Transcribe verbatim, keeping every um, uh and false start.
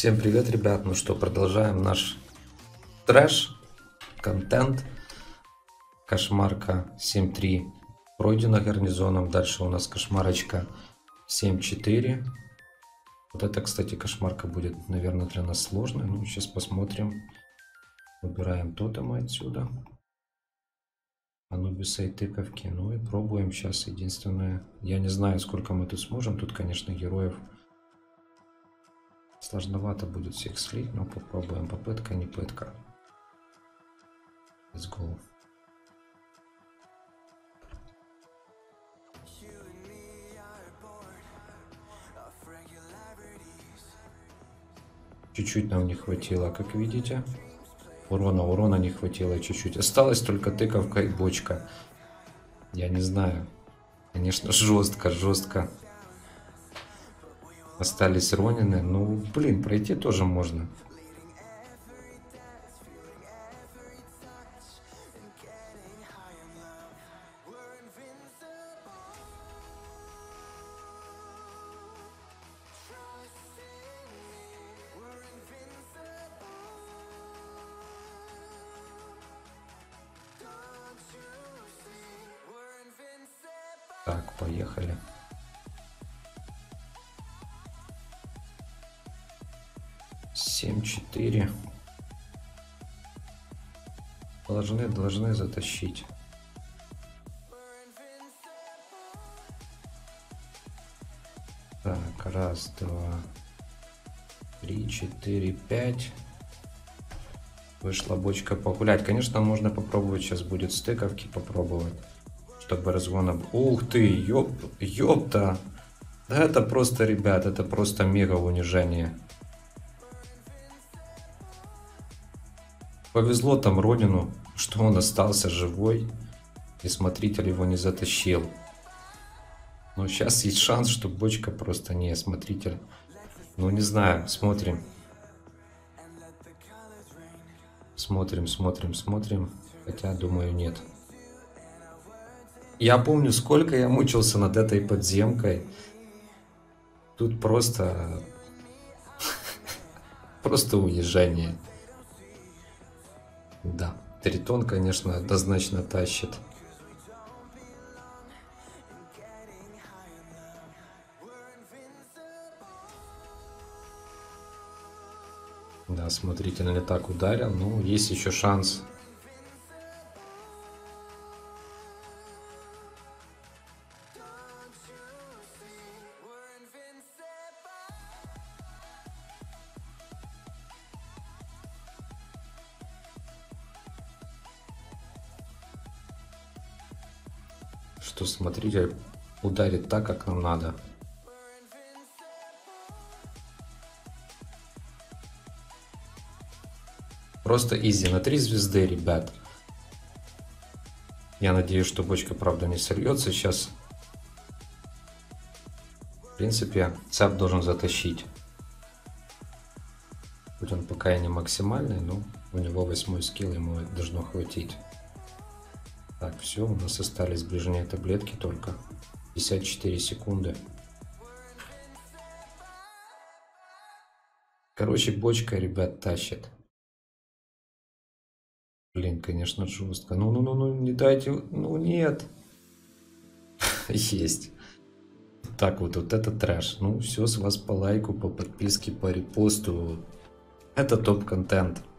Всем привет, ребят! Ну что, продолжаем наш трэш, контент. Кошмарка семь три пройдена гарнизоном. Дальше у нас кошмарочка семь четыре. Вот это, кстати, кошмарка будет, наверное, для нас сложная. Ну, сейчас посмотрим. Убираем тотемы отсюда. Анубиса и тыковки. Ну и пробуем сейчас. Единственное, я не знаю, сколько мы тут сможем. Тут, конечно, героев сложновато будет всех слить, но попробуем. Попытка, не пытка. Let's go. Чуть-чуть нам не хватило, как видите. Урона, урона не хватило чуть-чуть. Осталось только тыковка и бочка. Я не знаю. Конечно, жестко, жестко. Остались ронины. Ну, блин, пройти тоже можно. Так, поехали. семь четыре. Должны, должны затащить. Так, раз, два, три, четыре, пять. Вышла бочка погулять. Конечно, можно попробовать, сейчас будет стыковки попробовать. Чтобы разгона... Ух ты, ёп, ёпта. Да это просто, ребят, это просто мега унижение. Повезло там Ронину, что он остался живой. И смотритель его не затащил. Но сейчас есть шанс, что бочка просто не смотритель. Ну не знаю, смотрим. Смотрим, смотрим, смотрим. Хотя, думаю, нет. Я помню, сколько я мучился над этой подземкой. Тут просто... Просто унижение. Да, Тритон, конечно, однозначно тащит. Да, смотрите, не так ударил. Ну, есть еще шанс. Что смотритель ударит так, как нам надо. Просто изи на три звезды, ребят. Я надеюсь, что бочка, правда, не сольется сейчас. В принципе, цап должен затащить. Хоть он пока и не максимальный, но у него восьмой скилл, ему должно хватить. Так, все, у нас остались ближние таблетки только. пятьдесят четыре секунды. Короче, бочка, ребят, тащит. Блин, конечно, жестко. Ну, ну, ну, ну, не дайте. Ну, нет. Есть. Так вот, вот это трэш. Ну, все, с вас по лайку, по подписке, по репосту. Это топ-контент.